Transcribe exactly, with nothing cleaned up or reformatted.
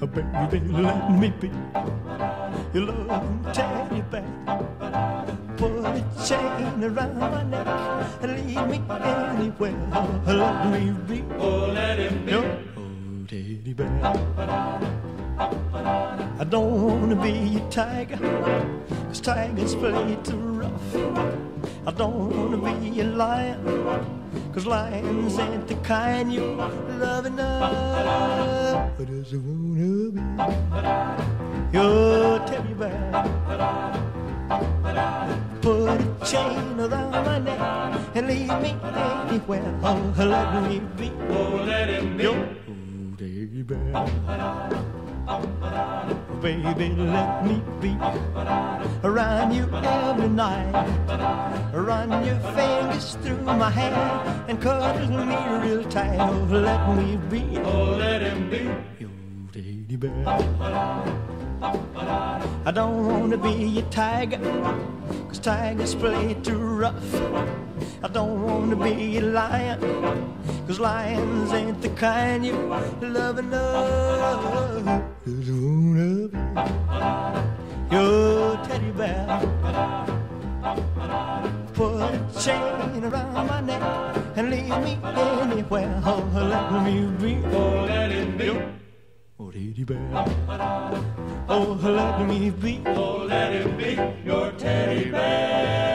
Baby, let me be your loving teddy bear. Put a chain around my neck and lead me anywhere. Let me be, Oh, let him be your old teddy bear. I don't wanna be a tiger, 'cause tigers play too rough. I don't wanna be a lion, 'cause lions ain't the kind you love enough. I just wanna be your teddy bear. Put a chain around my neck and lead me anywhere. Oh, let me be, Oh, let him be your old teddy bear. Baby, let me be around you every night. Run your fingers through my hair and cuddle me real tight. Oh, let me be, Oh, let him be your teddy bear. I don't wanna be a tiger, 'cause tigers play too rough. I don't wanna be a lion, 'cause lions ain't the kind you love enough. Just wanna be your teddy bear. Put a chain around my neck and lead me anywhere. Oh, let me be, Oh, let him be oh, teddy bear. Oh, let me be, Oh, let him be your teddy bear.